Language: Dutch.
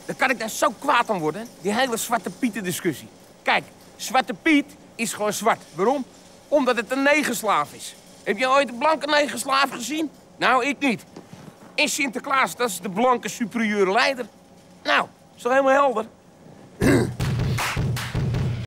Dan kan ik daar zo kwaad aan worden, die hele Zwarte Pieten discussie. Kijk, Zwarte Piet is gewoon zwart. Waarom? Omdat het een negerslaaf is. Heb je ooit een blanke negerslaaf gezien? Nou, ik niet. En Sinterklaas, dat is de blanke superieure leider. Nou, is toch helemaal helder?